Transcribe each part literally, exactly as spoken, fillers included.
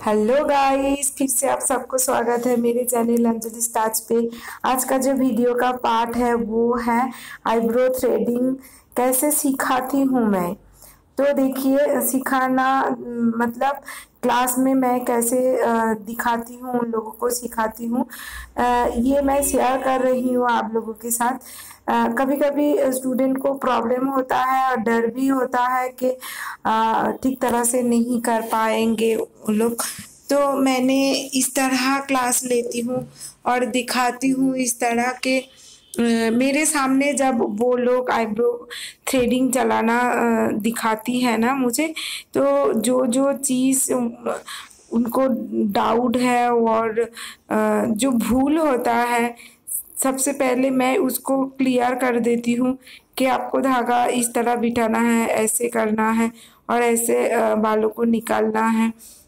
Hello guys, फिर से आप सबको स्वागत है मेरे चैनल अंजलि स्टार्च पे। आज का जो वीडियो का पार्ट है वो है आईब्रो थ्रेडिंग कैसे सिखाती हूँ मैं। तो देखिए, सिखाना मतलब क्लास में मैं कैसे दिखाती हूँ, उन लोगों को सिखाती हूँ, ये मैं शेयर कर रही हूँ आप लोगों के साथ। कभी कभी स्टूडेंट को प्रॉब्लम होता है और डर भी होता है कि ठीक तरह से नहीं कर पाएंगे उन लोग। तो मैंने इस तरह क्लास लेती हूँ और दिखाती हूँ इस तरह के मेरे सामने जब वो लोग आईब्रो थ्रेडिंग चलाना दिखाती है ना मुझे, तो जो जो चीज़ उनको डाउट है और जो भूल होता है, सबसे पहले मैं उसको क्लियर कर देती हूँ कि आपको धागा इस तरह बिठाना है, ऐसे करना है और ऐसे बालों को निकालना है।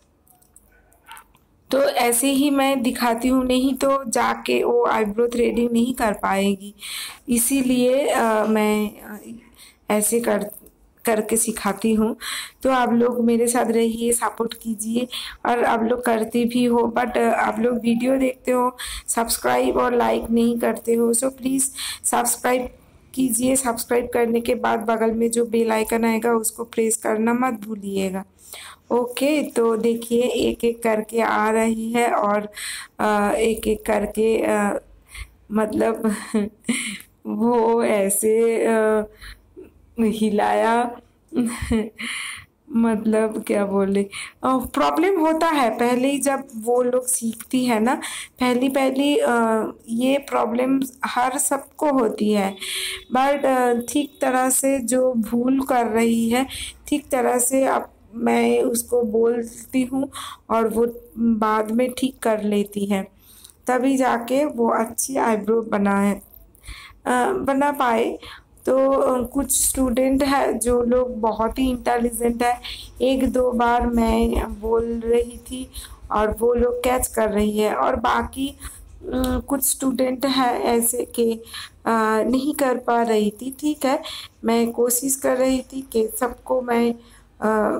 तो ऐसे ही मैं दिखाती हूँ, नहीं तो जाके वो आईब्रो थ्रेडिंग नहीं कर पाएगी। इसीलिए मैं ऐसे कर करके सिखाती हूँ। तो आप लोग मेरे साथ रहिए, सपोर्ट कीजिए और आप लोग करते भी हो, बट आप लोग वीडियो देखते हो, सब्सक्राइब और लाइक नहीं करते हो। सो प्लीज़ सब्सक्राइब कीजिए। सब्सक्राइब करने के बाद बगल में जो बेल आइकन आएगा उसको प्रेस करना मत भूलिएगा। ओके, तो देखिए एक एक करके आ रही है और आ, एक एक करके आ, मतलब वो ऐसे आ, हिलाया मतलब क्या बोले, प्रॉब्लम होता है पहले ही जब वो लोग सीखती है ना, पहली पहली आ, ये प्रॉब्लम हर सबको होती है। बट ठीक तरह से जो भूल कर रही है, ठीक तरह से अब मैं उसको बोलती हूँ और वो बाद में ठीक कर लेती है, तभी जाके वो अच्छी आईब्रो बनाए बना पाए। तो कुछ स्टूडेंट है जो लोग बहुत ही इंटेलिजेंट है, एक दो बार मैं बोल रही थी और वो लोग कैच कर रही है, और बाकी कुछ स्टूडेंट है ऐसे कि नहीं कर पा रही थी। ठीक है, मैं कोशिश कर रही थी कि सबको मैं आ,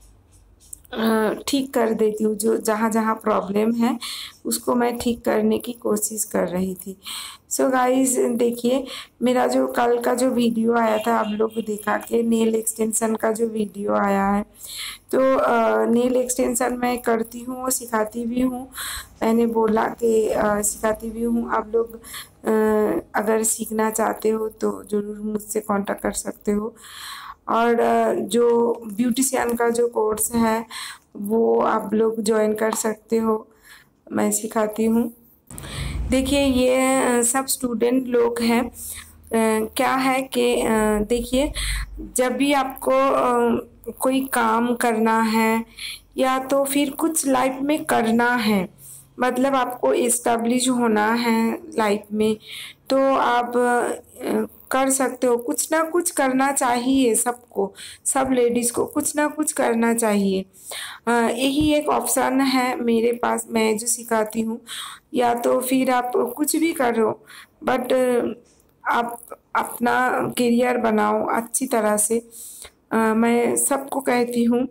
ठीक कर देती हूँ, जो जहाँ जहाँ प्रॉब्लम है उसको मैं ठीक करने की कोशिश कर रही थी। सो so गाइस, देखिए मेरा जो कल का जो वीडियो आया था आप लोग को देखा कि नेल एक्सटेंशन का जो वीडियो आया है, तो आ, नेल एक्सटेंशन मैं करती हूँ, सिखाती भी हूँ। मैंने बोला कि आ, सिखाती भी हूँ। आप लोग आ, अगर सीखना चाहते हो तो ज़रूर मुझसे कांटेक्ट कर सकते हो। और जो ब्यूटिशियन का जो कोर्स है वो आप लोग ज्वाइन कर सकते हो, मैं सिखाती हूँ। देखिए ये सब स्टूडेंट लोग हैं, क्या है कि देखिए जब भी आपको कोई काम करना है या तो फिर कुछ लाइफ में करना है, मतलब आपको इस्टेब्लिश होना है लाइफ में, तो आप कर सकते हो। कुछ ना कुछ करना चाहिए सबको, सब लेडीज़ को कुछ ना कुछ करना चाहिए। यही एक ऑप्शन है मेरे पास, मैं जो सिखाती हूँ। या तो फिर आप कुछ भी करो, बट आप अपना करियर बनाओ अच्छी तरह से। आ, मैं सबको कहती हूँ,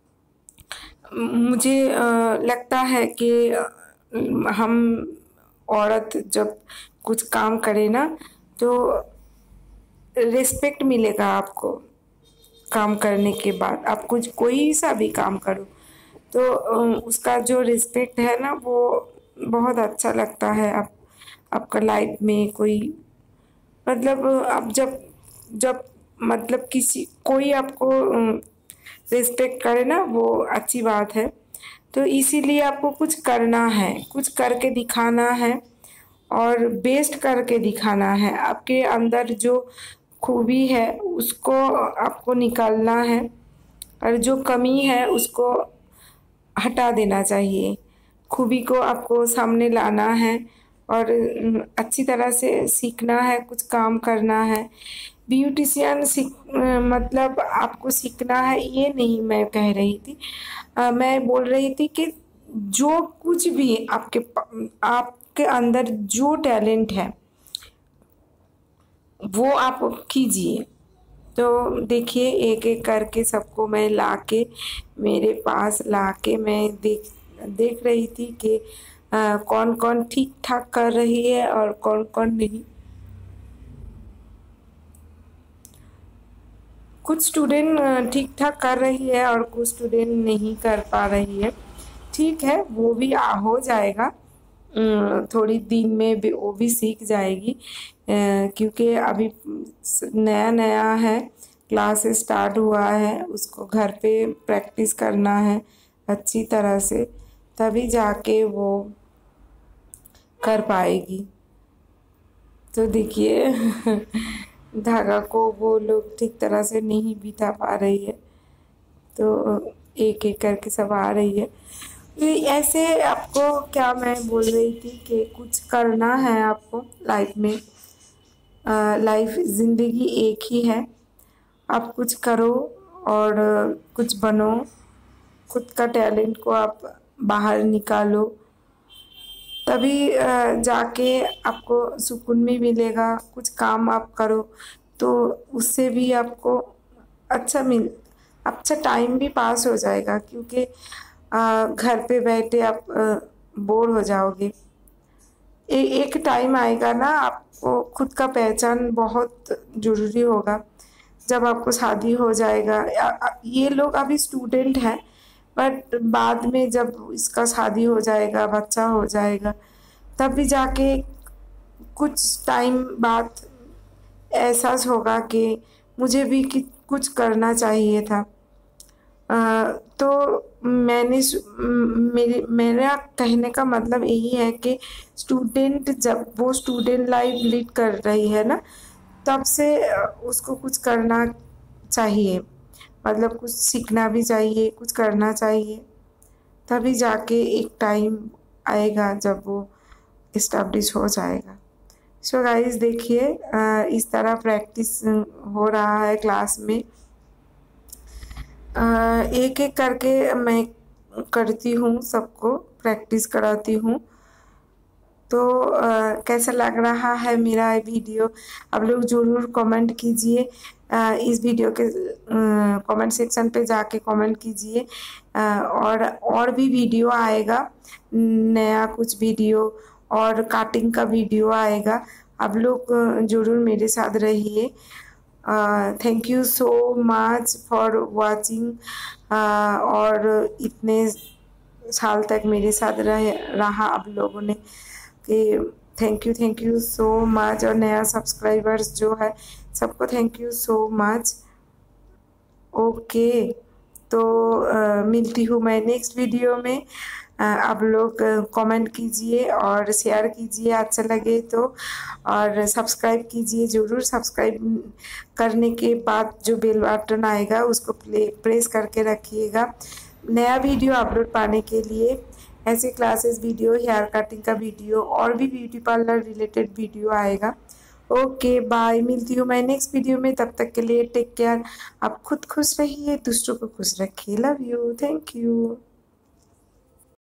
मुझे आ, लगता है कि हम औरत जब कुछ काम करे ना तो रिस्पेक्ट मिलेगा आपको। काम करने के बाद आप कुछ कोई सा भी काम करो तो उसका जो रिस्पेक्ट है ना वो बहुत अच्छा लगता है। आप आपका लाइफ में कोई मतलब आप जब जब मतलब किसी कोई आपको रिस्पेक्ट करे ना, वो अच्छी बात है। तो इसीलिए आपको कुछ करना है, कुछ करके दिखाना है और बेस्ट करके दिखाना है। आपके अंदर जो खूबी है उसको आपको निकालना है और जो कमी है उसको हटा देना चाहिए। खूबी को आपको सामने लाना है और अच्छी तरह से सीखना है, कुछ काम करना है। ब्यूटिशियन सीख मतलब आपको सीखना है ये नहीं मैं कह रही थी, आ, मैं बोल रही थी कि जो कुछ भी आपके आपके अंदर जो टैलेंट है वो आप कीजिए। तो देखिए एक एक करके सबको मैं लाके मेरे पास लाके मैं देख देख रही थी कि आ, कौन कौन ठीक ठाक कर रही है और कौन कौन नहीं। कुछ स्टूडेंट ठीक ठाक कर रही है और कुछ स्टूडेंट नहीं कर पा रही है। ठीक है, वो भी आ हो जाएगा, थोड़ी दिन में भी वो भी सीख जाएगी, क्योंकि अभी नया नया है, क्लास स्टार्ट हुआ है, उसको घर पे प्रैक्टिस करना है अच्छी तरह से, तभी जाके वो कर पाएगी। तो देखिए धागा को वो लोग ठीक तरह से नहीं बिठा पा रही है, तो एक एक करके सब आ रही है। ऐसे आपको क्या मैं बोल रही थी कि कुछ करना है आपको लाइफ में। लाइफ ज़िंदगी एक ही है, आप कुछ करो और कुछ बनो, खुद का टैलेंट को आप बाहर निकालो, तभी जाके आपको सुकून भी मिलेगा। कुछ काम आप करो तो उससे भी आपको अच्छा मिल अच्छा टाइम भी पास हो जाएगा, क्योंकि घर पे बैठे आप बोर हो जाओगे। ए, एक टाइम आएगा ना, आपको खुद का पहचान बहुत ज़रूरी होगा जब आपको शादी हो जाएगा। ये लोग अभी स्टूडेंट हैं, बट बाद में जब इसका शादी हो जाएगा, बच्चा हो जाएगा, तब भी जाके कुछ टाइम बाद एहसास होगा कि मुझे भी कि कुछ करना चाहिए था। आ, तो मैंने मेरे मेरा कहने का मतलब यही है कि स्टूडेंट जब वो स्टूडेंट लाइफ लीड कर रही है ना, तब से उसको कुछ करना चाहिए, मतलब कुछ सीखना भी चाहिए, कुछ करना चाहिए, तभी जाके एक टाइम आएगा जब वो इस्टेब्लिश हो जाएगा। सो गाइस देखिए, इस तरह प्रैक्टिस हो रहा है क्लास में। एक एक करके मैं करती हूँ, सबको प्रैक्टिस कराती हूँ। तो आ, कैसा लग रहा है मेरा वीडियो, आप लोग ज़रूर कमेंट कीजिए। इस वीडियो के कमेंट सेक्शन पे जाके कमेंट कीजिए, और और भी वीडियो आएगा, नया कुछ वीडियो और काटिंग का वीडियो आएगा। आप लोग ज़रूर मेरे साथ रहिए। Thank you so much for watching, और इतने साल तक मेरे साथ रहे रहा आप लोगों ने, कि thank you thank you so much. और नया सब्सक्राइबर्स जो है, सबको thank you so much. Okay, तो आ, मिलती हूँ मैं नेक्स्ट वीडियो में। आ, आप लोग कमेंट कीजिए और शेयर कीजिए अच्छा लगे तो, और सब्सक्राइब कीजिए ज़रूर। सब्सक्राइब करने के बाद जो बेल बटन आएगा उसको प्ले प्रेस करके रखिएगा। नया वीडियो अपलोड पाने के लिए ऐसे क्लासेस वीडियो, हेयर कटिंग का वीडियो और भी ब्यूटी पार्लर रिलेटेड वीडियो आएगा। ओके बाय, मिलती हूँ मैं नेक्स्ट वीडियो में। तब तक के लिए टेक केयर, आप खुद खुश रहिए, दूसरों को खुश रखिए। Love you, thank you.